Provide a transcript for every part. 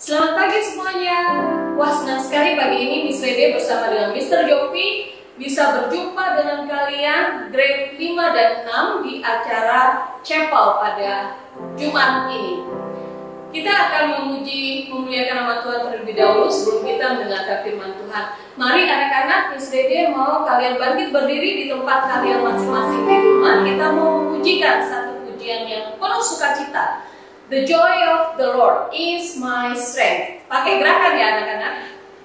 Selamat pagi semuanya. Wah, senang sekali pagi ini Miss Rede bersama dengan Mr. Jovi bisa berjumpa dengan kalian grade 5 dan 6 di acara Chapel pada Jumat ini. Kita akan memuliakan nama Tuhan terlebih dahulu sebelum kita mendengarkan firman Tuhan. Mari anak-anak, Miss Rede mau kalian bangkit berdiri di tempat kalian masing-masing di rumah. Kita mau memujikan satu pujian yang penuh sukacita. The joy of the Lord is my strength. Pakai gerakan ya anak-anak.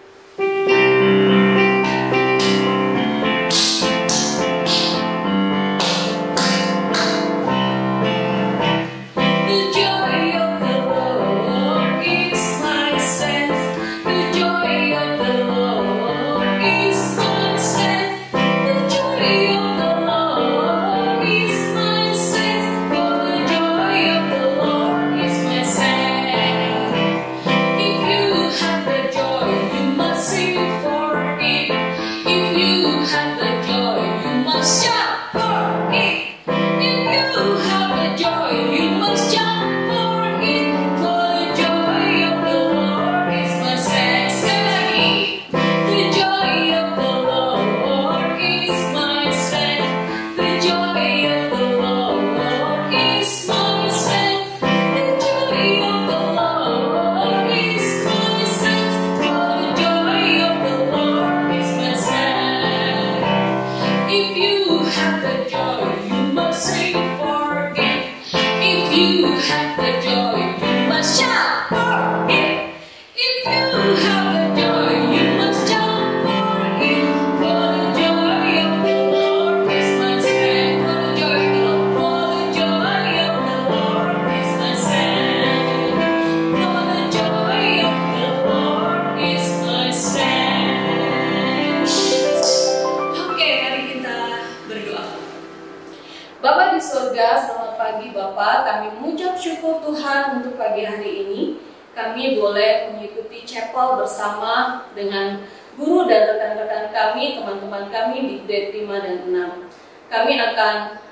Bapa di surga, selamat pagi Bapak. Kami mengucap syukur Tuhan untuk pagi hari ini. Kami boleh mengikuti chapel bersama dengan guru dan rekan-rekan kami, teman-teman kami di grade 5 dan 6. Kami akan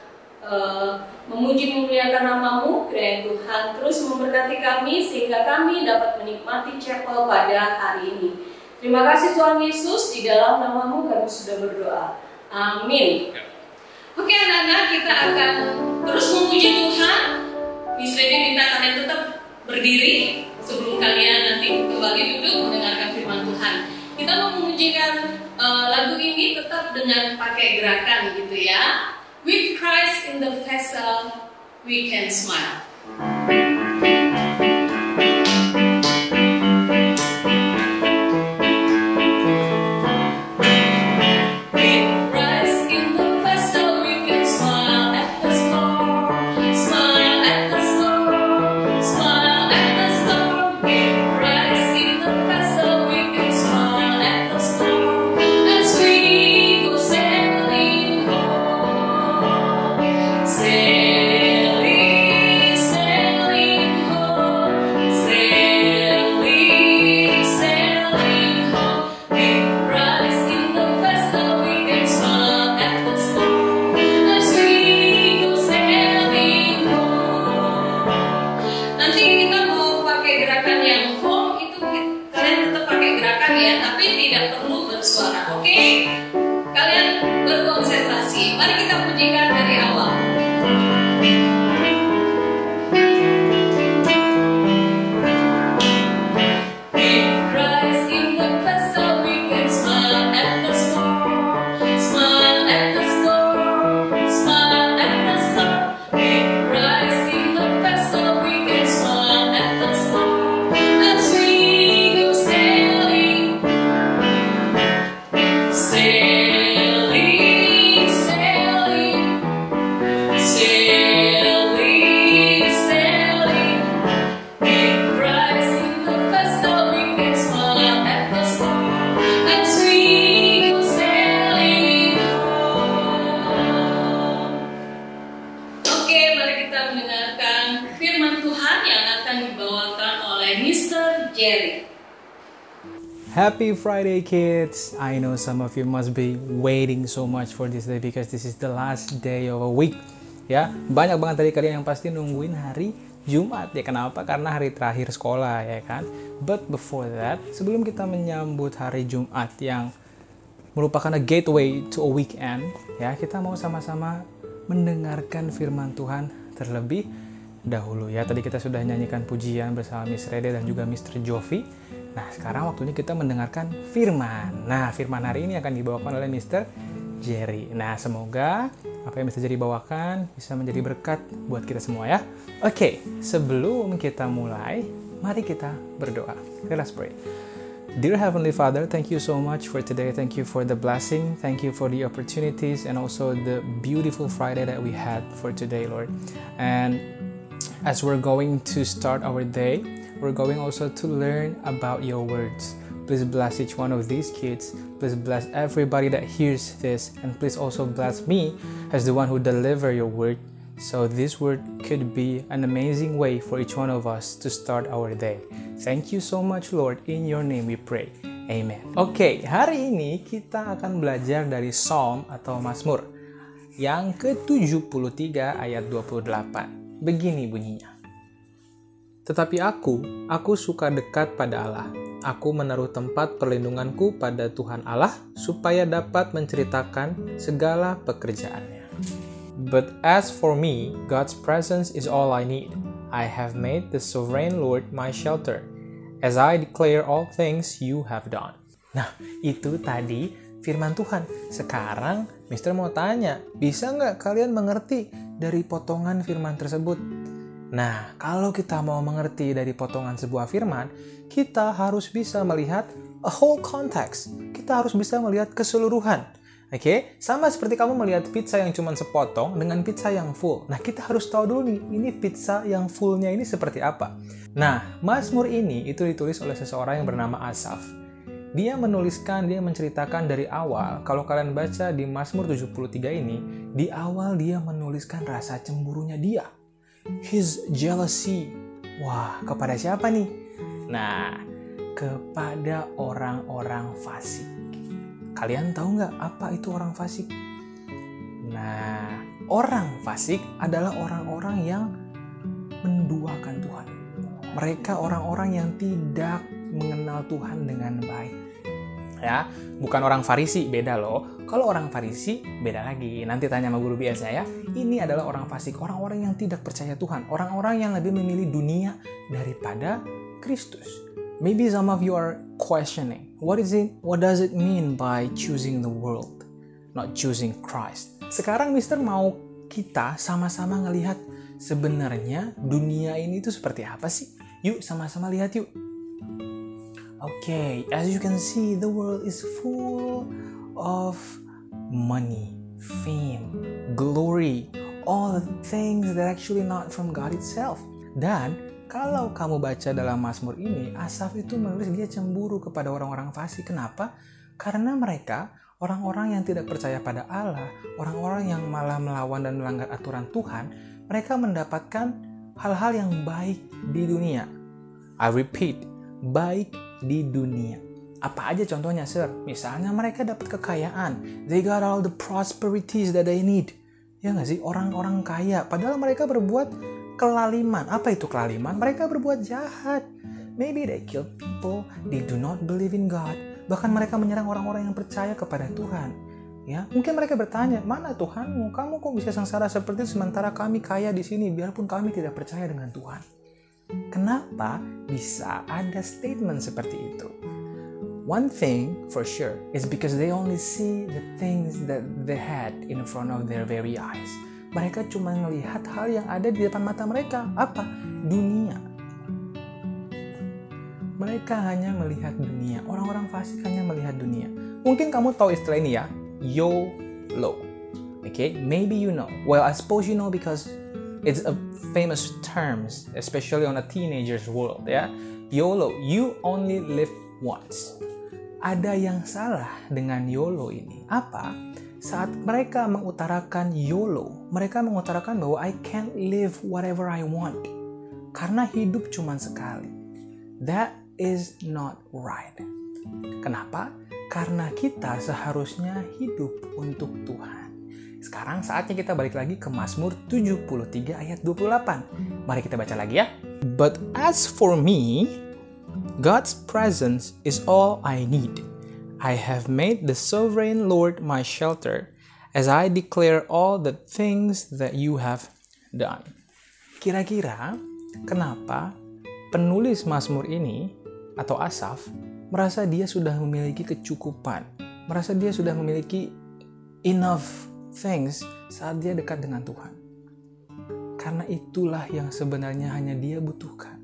memuji memuliakan nama-Mu, kiranya Tuhan terus memberkati kami sehingga kami dapat menikmati chapel pada hari ini. Terima kasih Tuhan Yesus, di dalam nama-Mu kami sudah berdoa. Amin. Oke anak-anak, kita akan terus memuji Tuhan. Miss Rede minta kalian tetap berdiri sebelum kalian nanti kembali duduk mendengarkan firman Tuhan. Kita mau memujikan lagu ini tetap dengan pakai gerakan gitu ya. With Christ in the vessel, we can smile. Happy Friday, kids! I know some of you must be waiting so much for this day because this is the last day of a week. Ya, banyak banget dari kalian yang pasti nungguin hari Jumat. Ya kenapa? Karena hari terakhir sekolah, ya kan? But before that, sebelum kita menyambut hari Jumat yang merupakan a gateway to a weekend, ya, kita mau sama-sama mendengarkan firman Tuhan terlebih dahulu, ya. Tadi kita sudah nyanyikan pujian bersama Miss Rede dan juga Mr. Jovi. Nah, sekarang waktunya kita mendengarkan firman. Nah, firman hari ini akan dibawakan oleh Mr. Jerry. Nah, semoga apa yang Mr. Jerry bawakan bisa menjadi berkat buat kita semua, ya. Oke, sebelum kita mulai, mari kita berdoa. Let's pray. Dear Heavenly Father, thank you so much for today. Thank you for the blessing. Thank you for the opportunities and also the beautiful Friday that we had for today, Lord. And as we're going to start our day, we're going also to learn about your words. Please bless each one of these kids. Please bless everybody that hears this. And please also bless me as the one who deliver your word. So this word could be an amazing way for each one of us to start our day. Thank you so much, Lord. In your name we pray. Amen. Oke, hari ini kita akan belajar dari Psalm atau Mazmur yang ke-73 ayat 28. Begini bunyinya. Tetapi aku suka dekat pada Allah. Aku menaruh tempat perlindunganku pada Tuhan Allah supaya dapat menceritakan segala pekerjaannya. But as for me, God's presence is all I need. I have made the sovereign Lord my shelter, as I declare all things you have done. Nah, itu tadi firman Tuhan. Sekarang, Mister mau tanya, bisa nggak kalian mengerti dari potongan firman tersebut? Nah, kalau kita mau mengerti dari potongan sebuah firman, kita harus bisa melihat a whole context. Kita harus bisa melihat keseluruhan. Oke, sama seperti kamu melihat pizza yang cuma sepotong dengan pizza yang full. Nah, kita harus tahu dulu nih, ini pizza yang fullnya ini seperti apa. Nah, Mazmur ini itu ditulis oleh seseorang yang bernama Asaf. Dia menceritakan dari awal, kalau kalian baca di Mazmur 73 ini, di awal dia menuliskan rasa cemburunya dia. His jealousy. Wah, kepada siapa nih? Nah, kepada orang-orang fasik. Kalian tahu nggak apa itu orang fasik? Nah, orang fasik adalah orang-orang yang menduakan Tuhan. Mereka orang-orang yang tidak mengenal Tuhan dengan baik. Ya, bukan orang Farisi, beda loh. Kalau orang Farisi, beda lagi. Nanti tanya sama guru biasa ya. Ini adalah orang fasik, orang-orang yang tidak percaya Tuhan. Orang-orang yang lebih memilih dunia daripada Kristus. Maybe some of you are questioning, what does it mean by choosing the world, not choosing Christ? Sekarang Mister mau kita sama-sama ngelihat sebenarnya dunia ini itu seperti apa sih? Yuk sama-sama lihat yuk. Okay, as you can see, the world is full of money, fame, glory, all the things that actually not from God itself. Dan kalau kamu baca dalam Mazmur ini, Asaf itu menulis dia cemburu kepada orang-orang fasik. Kenapa? Karena mereka orang-orang yang tidak percaya pada Allah, orang-orang yang malah melawan dan melanggar aturan Tuhan, mereka mendapatkan hal-hal yang baik di dunia. I repeat, baik di dunia. Apa aja contohnya, sir? Misalnya mereka dapat kekayaan. They got all the prosperities that they need. Ya nggak sih? Orang-orang kaya. Padahal mereka berbuat kelaliman. Apa itu kelaliman? Mereka berbuat jahat. Maybe they kill people. They do not believe in God. Bahkan mereka menyerang orang-orang yang percaya kepada Tuhan. Ya, mungkin mereka bertanya, mana Tuhanmu? Kamu kok bisa sengsara seperti itu sementara kami kaya di sini, biarpun kami tidak percaya dengan Tuhan. Kenapa bisa ada statement seperti itu? One thing for sure is because they only see the things that they had in front of their very eyes. Mereka cuma melihat hal yang ada di depan mata mereka. Apa? Dunia. Mereka hanya melihat dunia. Orang-orang fasik hanya melihat dunia. Mungkin kamu tahu istilah ini ya, YOLO. Okay, maybe you know. Well, I suppose you know because it's a famous term, especially on a teenager's world, ya. YOLO, you only live once. Ada yang salah dengan YOLO ini. Apa? Saat mereka mengutarakan YOLO, mereka mengutarakan bahwa I can't live whatever I want. Karena hidup cuma sekali. That is not right. Kenapa? Karena kita seharusnya hidup untuk Tuhan. Sekarang saatnya kita balik lagi ke Mazmur 73 ayat 28. Mari kita baca lagi ya. But as for me, God's presence is all I need. I have made the sovereign Lord my shelter, as I declare all the things that you have done. Kira-kira kenapa penulis Mazmur ini atau Asaf merasa dia sudah memiliki kecukupan, merasa dia sudah memiliki enough things saat dia dekat dengan Tuhan? Karena itulah yang sebenarnya hanya dia butuhkan.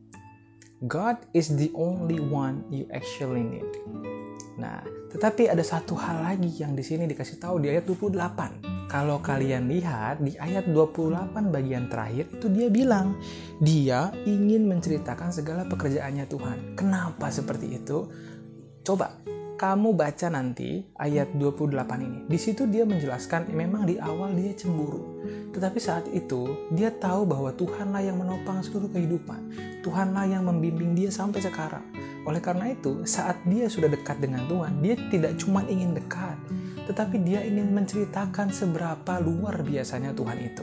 God is the only one you actually need. Nah, tetapi ada satu hal lagi yang di sini dikasih tahu di ayat 28. Kalau kalian lihat di ayat 28 bagian terakhir itu dia bilang, dia ingin menceritakan segala pekerjaannya Tuhan. Kenapa seperti itu? Coba kamu baca nanti ayat 28 ini. Di situ dia menjelaskan memang di awal dia cemburu. Tetapi saat itu dia tahu bahwa Tuhanlah yang menopang seluruh kehidupan. Tuhanlah yang membimbing dia sampai sekarang. Oleh karena itu, saat dia sudah dekat dengan Tuhan, dia tidak cuma ingin dekat, tetapi dia ingin menceritakan seberapa luar biasanya Tuhan itu.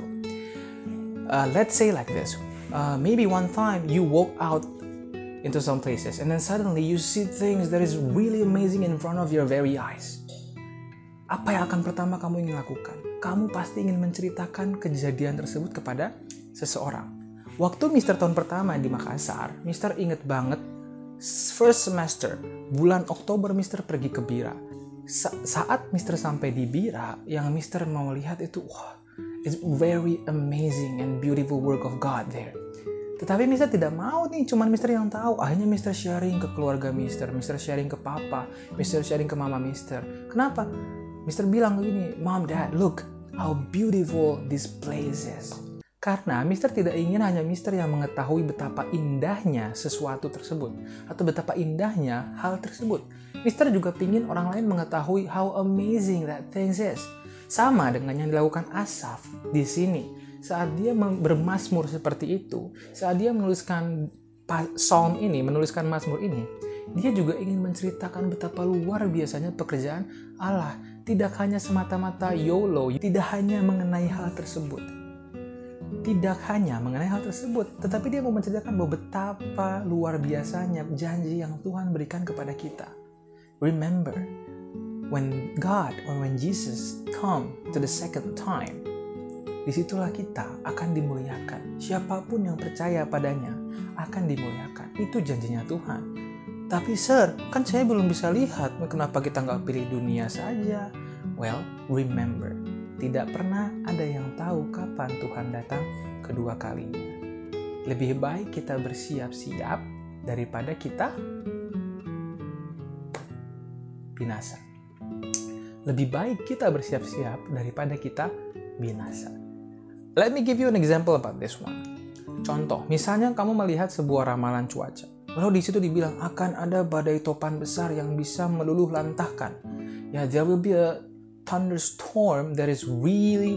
Let's say like this. Maybe one time you walk out into some places and then suddenly you see things that is really amazing in front of your very eyes. Apa yang akan pertama kamu ingin lakukan? Kamu pasti ingin menceritakan kejadian tersebut kepada seseorang. Waktu Mr. tahun pertama di Makassar, Mr. inget banget first semester, bulan Oktober Mr. pergi ke Bira. Saat Mr. sampai di Bira, yang Mr. mau lihat itu, it's very amazing and beautiful work of God there. Tetapi Mr. tidak mau nih, cuman Mr. yang tahu. Akhirnya Mr. sharing ke keluarga Mr. sharing ke papa, Mr. sharing ke mama Mr. Kenapa? Mr. bilang begini, Mom, Dad, look how beautiful this place is. Karena Mr. tidak ingin hanya Mr. yang mengetahui betapa indahnya sesuatu tersebut atau betapa indahnya hal tersebut. Mr. juga ingin orang lain mengetahui how amazing that thing is. Sama dengan yang dilakukan Asaf di sini. Saat dia bermazmur seperti itu, saat dia menuliskan psalm ini, menuliskan mazmur ini, dia juga ingin menceritakan betapa luar biasanya pekerjaan Allah. Tidak hanya semata-mata YOLO, tidak hanya mengenai hal tersebut. Tidak hanya mengenai hal tersebut, tetapi dia mau menceritakan bahwa betapa luar biasanya janji yang Tuhan berikan kepada kita. Remember, when God or when Jesus come to the second time, disitulah kita akan dimuliakan. Siapapun yang percaya padanya akan dimuliakan. Itu janjinya Tuhan. Tapi sir, kan saya belum bisa lihat. Kenapa kita nggak pilih dunia saja? Well, remember, tidak pernah ada yang tahu kapan Tuhan datang kedua kalinya. Lebih baik kita bersiap-siap daripada kita binasa. Lebih baik kita bersiap-siap daripada kita binasa. Let me give you an example about this one. Contoh, misalnya kamu melihat sebuah ramalan cuaca. Lalu di situ dibilang akan ada badai topan besar yang bisa meluluh lantahkan. Ya, there will be a thunderstorm that is really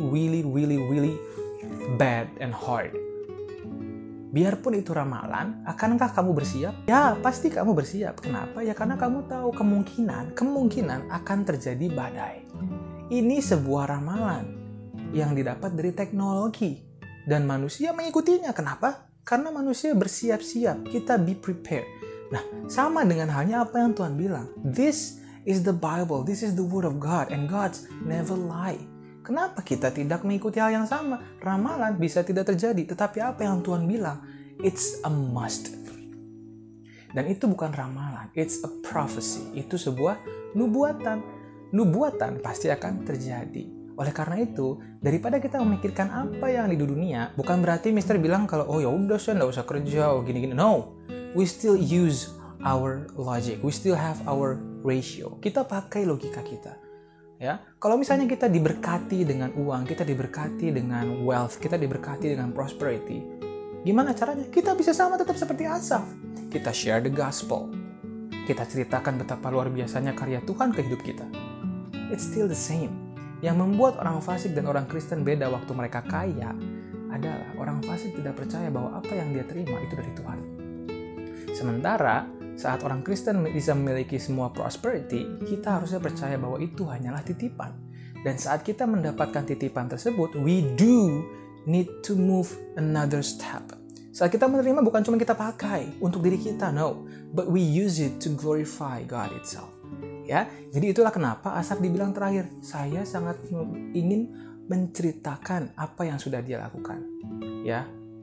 bad and hard. Biarpun itu ramalan, akankah kamu bersiap? Ya, pasti kamu bersiap. Kenapa? Ya karena kamu tahu kemungkinan akan terjadi badai. Ini sebuah ramalan yang didapat dari teknologi dan manusia mengikutinya. Kenapa? Karena manusia bersiap-siap. Kita be prepared. Nah, sama dengan halnya apa yang Tuhan bilang. This is the Bible. This is the Word of God. And God's never lie. Kenapa kita tidak mengikuti hal yang sama? Ramalan bisa tidak terjadi. Tetapi apa yang Tuhan bilang? It's a must. Dan itu bukan ramalan. It's a prophecy. Itu sebuah nubuatan. Nubuatan pasti akan terjadi. Oleh karena itu, daripada kita memikirkan apa yang di dunia, bukan berarti Mister bilang kalau oh ya udah saya nggak usah kerja, oh gini-gini. No, we still use our logic, we still have our ratio. Kita pakai logika kita. Ya, kalau misalnya kita diberkati dengan uang, kita diberkati dengan wealth, kita diberkati dengan prosperity, gimana caranya? Kita bisa sama tetap seperti Asaf. Kita share the gospel. Kita ceritakan betapa luar biasanya karya Tuhan ke hidup kita. It's still the same. Yang membuat orang fasik dan orang Kristen beda waktu mereka kaya adalah orang fasik tidak percaya bahwa apa yang dia terima itu dari Tuhan. Sementara saat orang Kristen bisa memiliki semua prosperity, kita harusnya percaya bahwa itu hanyalah titipan. Dan saat kita mendapatkan titipan tersebut, we do need to move another step. Saat kita menerima bukan cuma kita pakai untuk diri kita, no, but we use it to glorify God itself. Ya, jadi itulah kenapa Asaf dibilang terakhir, saya sangat ingin menceritakan apa yang sudah dia lakukan. Ya,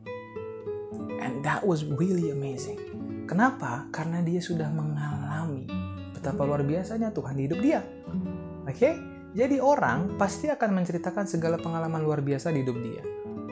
and that was really amazing. Kenapa? Karena dia sudah mengalami betapa luar biasanya Tuhan di hidup dia. Oke? Jadi orang pasti akan menceritakan segala pengalaman luar biasa di hidup dia.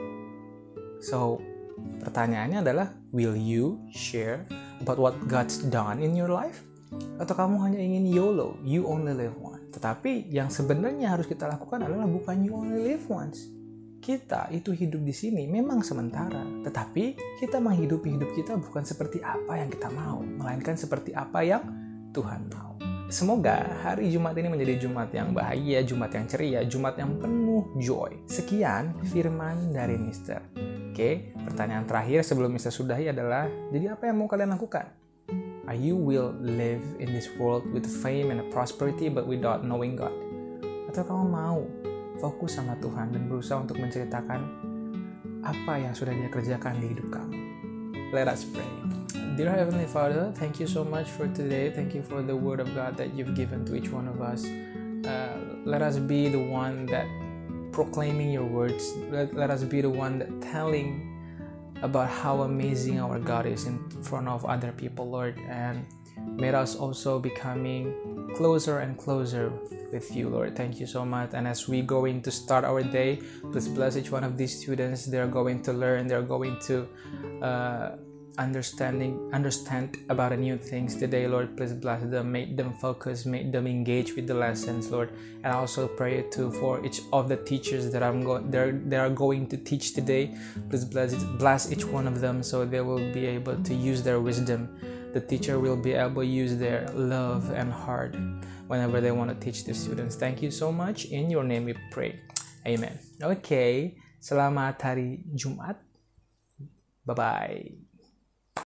So, pertanyaannya adalah, will you share about what God's done in your life? Atau kamu hanya ingin YOLO, you only live once? Tetapi yang sebenarnya harus kita lakukan adalah bukan you only live once. Kita itu hidup di sini memang sementara, tetapi kita menghidupi hidup kita bukan seperti apa yang kita mau, melainkan seperti apa yang Tuhan mau. Semoga hari Jumat ini menjadi Jumat yang bahagia, Jumat yang ceria, Jumat yang penuh joy. Sekian firman dari Mister. Oke, pertanyaan terakhir sebelum Mister sudahi adalah, jadi apa yang mau kalian lakukan? Are you will live in this world with fame and prosperity but without knowing God? Atau kamu mau fokus sama Tuhan dan berusaha untuk menceritakan apa yang sudah Dia kerjakan di hidup kamu? Let us pray. Dear Heavenly Father, thank you so much for today. Thank you for the word of God that you've given to each one of us. Let us be the one that proclaiming your words. Let us be the one that telling about how amazing our God is in front of other people, Lord. And may us also becoming closer and closer with you, Lord. Thank you so much. And as we going to start our day, please bless each one of these students. They're going to learn. They're going to understand about the new things today, Lord. Please bless them, make them focus, make them engage with the lessons, Lord. And I also pray too for each of the teachers that they are going to teach today. Please bless each one of them so they will be able to use their wisdom. The teacher will be able to use their love and heart whenever they want to teach the students. Thank you so much. In your name we pray. Amen. Okay, selamat hari Jumat. Bye-bye.